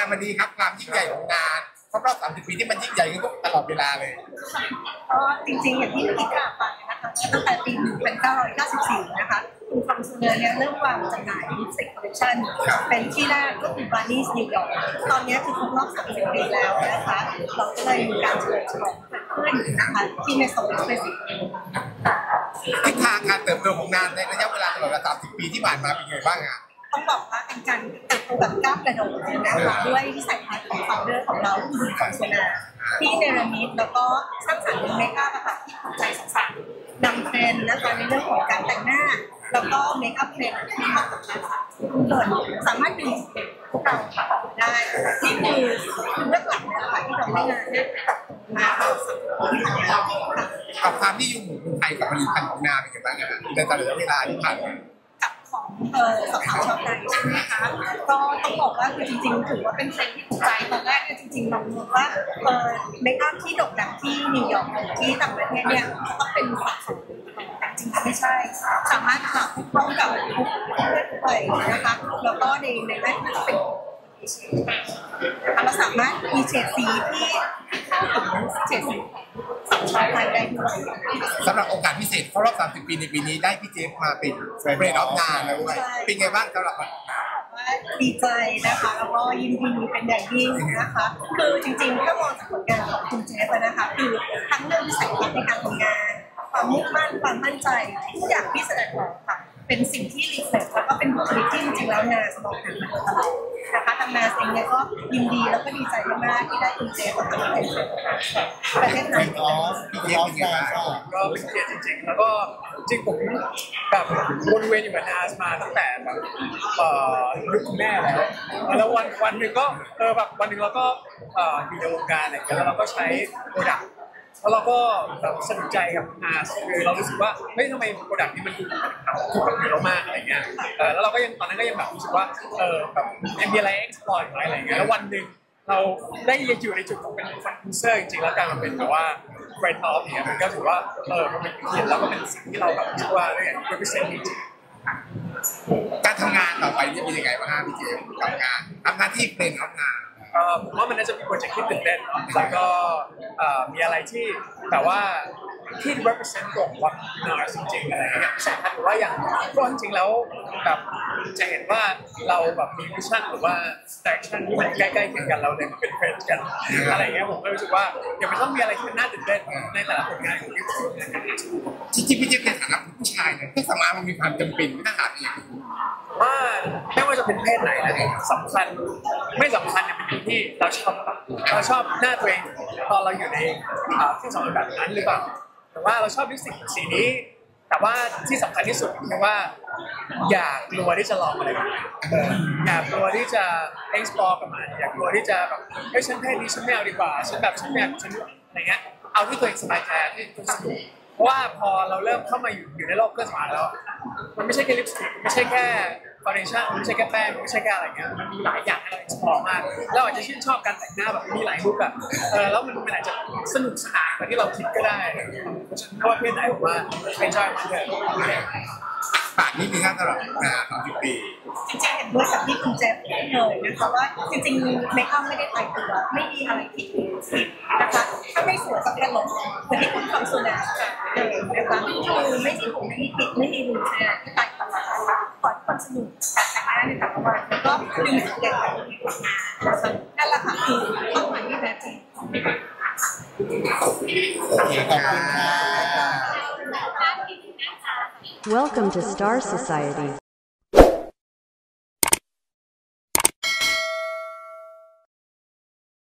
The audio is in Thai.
วันนี้ครับความยิ่งใหญ่ของงานครบรอบ30 ปีที่มันยิ่งใหญ่ขึ้นตลอดเวลาเลยก็จริงๆอย่างที่พี่กล่าวไปนะคะตั้งแต่ปี1994นะคะคุณฟังซูเนอร์เนี่ยเริ่มวางจำหน่ายลิปสติกคอลเลคชั่นเป็นที่แรกก็คือบาร์นี่นิวยอร์กตอนนี้คือครบรอบ30 ปีแล้วนะคะเราก็เลยมีการเฉลิมฉลองเกิดขึ้นนะคะที่เมโซเอ็กซ์เพรสซีฟทิศทางการเติบโตของงานในระยะเวลาตลอด30 ปีที่ผ่านมาเป็นไงบ้างอ่ะต้องบอกว่าเป็นการเติบโตแบบก้าวกระโดดเลยนะคะด้วยวิสัยทัศน์ของฟาวเดอร์ของเราคือฟังซูเนอร์ที่เนรมิตแล้วก็สร้างสรรค์เมคอัพที่ถูกใจสาวๆนำเทรนด์นะคะในเรื่องของการแต่งหน้าแล้วก็เมคอัพเทรนด์ที่เข้ากับการสาวทุกคนสามารถดึงพวกเราได้นี่คือเรื่องหลักนะคะที่เราไม่งานได้มาตลอดกับความที่อยู่ของไทยกับผลิตภัณฑ์ของนาเป็นไงบ้างอ่ะในตลอดเวลาที่ผ่านมากับของสาวชาวไทยใช่ไหมคะก็ต้องบอกว่าคือจริงๆถือว่าเป็นเทรนด์ที่ถูกใจตอนแรกเนี่ยจริงๆเราคิดว่าเมคอัพที่โด่งดังที่นิวยอร์กที่ต่างประเทศเนี่ยต้องเป็นสาวแต่จริงๆไม่ใช่สามารถขับเข้ากับทุกเพศไปนะคะแล้วก็ในแรกที่เป็นเราสามารถมีเฉดสีที่เข้ากับเฉดสีชาวไทยได้ด้วยสำหรับโอกาสพิเศษครบรอบ30 ปีในปีนี้ได้พี่เจฟมาเป็นเบรดออฟงานแล้วด้วยเป็นไงบ้างสำหรับดีใจนะคะแล้วก็ยินดีเป็นอย่างยิ่งนะคะคือจริงๆถ้ามองจากผลงานของคุณเจฟนะคะคือทั้งเรื่องวิสัยทัศน์ในการทำงานความมุ่งมั่นความมั่นใจทุกอย่างที่แสดงออกค่ะเป็นสิ่งที่รีเฟรชแล้วก็เป็นบุคลิกที่จริงๆแล้วนาสมองหามาตลอดนะคะทางนาเองเนี่ยก็ยินดีแล้วก็ดีใจมากๆที่ได้คุณเจฟมาทำเป็นประเทศไทยพี่เจฟเป็นไงบ้างก็เป็นเกียรติจริงๆแล้วก็จริงผมแบบวนเวียนอยู่กับนาสมาตั้งแต่แบบยุคคุณแม่แล้ววันหนึ่งก็แบบวันหนึ่งเราก็อยู่ในวงการอะไรอย่างเงี้ยแล้วเราก็ใช้โปรดักต์แล้วเราก็แบบสนุกใจกับนาสคือเรารู้สึกว่าเฮ้ยทำไมโปรดักต์นี้มันถูกกับผิวเรามากอะไรเงี้ยแล้วเราก็ยังตอนนั้นก็ยังแบบรู้สึกว่าแบบยังมีอะไร explore ไหมอะไรเงี้ยแล้ววันหนึ่งเราได้อยู่ในจุดของเป็นคอนดิวเซอร์จริงๆแล้วการมันเป็นแบบว่าเฟรนด์ออฟเนี่ยมันก็ถือว่ามันเป็นเกียรติแล้วก็เป็นสิ่งที่เราแบบคิดว่าเรื่อง represent จริงการทำงานต่อไปจะเป็นยังไงบ้างพี่เจฟทำหน้าที่เป็นออฟงานผมว่ามันน่าจะมีโปรเจกต์ที่ตื่นเต้นแล้วก็มีอะไรที่แต่ว่าที่ represent ตรงวัดนาจริงๆอะไรอย่างเงี้ยใช่ครับหรือว่าอย่างก็จริงๆแล้วแบบจะเห็นว่าเราแบบมีวิชั่นหรือว่า direction ที่มันใกล้ๆเคียงกันเราเลยมาเป็นเฟรนด์กันอะไรอย่างเงี้ยผมก็รู้สึกว่าเดี๋ยวมันต้องมีอะไรที่น่าตื่นเต้นในแต่ละผลงานของที่พี่เจฟในฐานะผู้ชายเนี่ยเครื่องสำอางมันมีความจำเป็นไม่ขาดอย่างว่าไม่ว่าจะเป็นเพศไหนนะสำคัญไม่สำคัญเนี่ยมันอยู่ที่เราชอบหน้าตัวเองตอนเราอยู่ในที่สองแบบนั้นหรือเปล่าแต่ว่าเราชอบลิปสติกสีนี้แต่ว่าที่สำคัญที่สุดคือว่าอย่ากลัวที่จะลองอะไรแบบนี้อย่ากลัวที่จะ explore กับมันอย่ากลัวที่จะแบบเฮ้ยฉันเพศนี้ฉันไม่เอาดีกว่าฉันแบบฉันอยากฉันอะไรเงี้ยเอาที่ตัวเองสบายใจที่ตัวสนุกเพราะว่าพอเราเริ่มเข้ามาอยู่ในโลกเครื่องสำอางแล้วมันไม่ใช่แค่ลิปสติกไม่ใช่แค่ฟาวเดชั่นไม่ใช่แค่แป้งไม่ใช่แค่อะไรเงี้ยมันมีหลายอย่างให้เรา explore มากเราอาจจะชื่นชอบการแต่งหน้าแบบมีหลายรูปแบบแล้วมันอาจจะสนุกสนานกว่าที่เราคิดก็ได้เพราะฉะนั้นไม่ว่าเพศไหนผมว่าเป็นจอยมันเถอะป่านนี้มีค่าตลอด30 ปีจริงๆเห็นด้วยกับที่คุณเจฟเลยนะคะว่าจริงๆเมคอัพไม่ได้ตายตัวไม่มีอะไรผิดนะคะถ้าไม่สวยสักแค่หลงเหมือนที่คุณทำส่วนใหญ่เลยนะคะคือไม่มีผมไม่มีผิดไม่มีรูที่ตายตัวนะคะขอความสนุกการแต่งหน้าในแต่ละวันแล้วก็ดึงจุดเด่นของผลิตภัณฑ์นะคะนั่นแหละค่ะคือเป้าหมายที่แท้จริงขอบคุณค่ะ Welcome to Star Society.